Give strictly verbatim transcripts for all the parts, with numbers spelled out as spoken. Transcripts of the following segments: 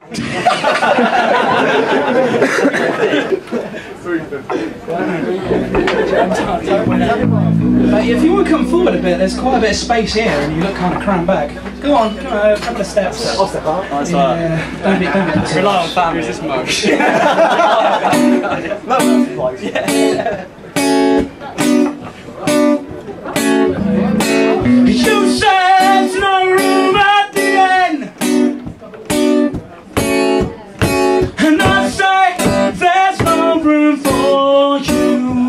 But if you want to come forward a bit, there's quite a bit of space here, and you look kind of crammed back. Go on, come on, a couple of steps. I'll step up. Nice yeah, don't be, don't be rely on family, is this much? No, that's yeah. You said there's no room at the end, and I say there's no room for you.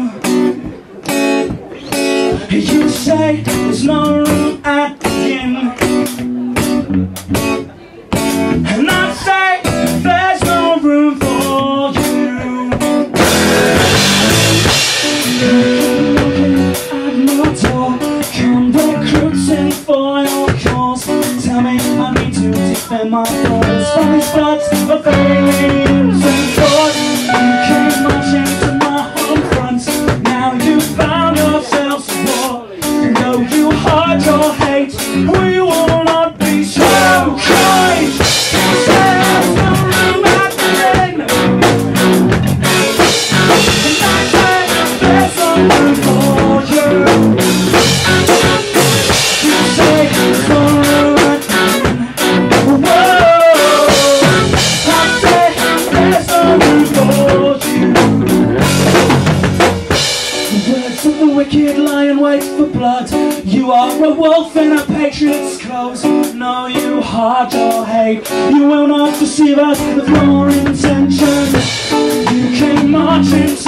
You say there's no room at the inn, and I say there's no room for you. For your cause, tell me I need to defend my thoughts from these floods of feelings and thoughts. You came marching to my home front. Now you found yourselves a war. No, you hide your hate. We will not be so kind. There's no room at the end, and I say there's no room for you. Wicked lie in wait for blood. You are a wolf in a patriot's clothes. No, you hide your hate. You will not deceive us with your intention. You came marching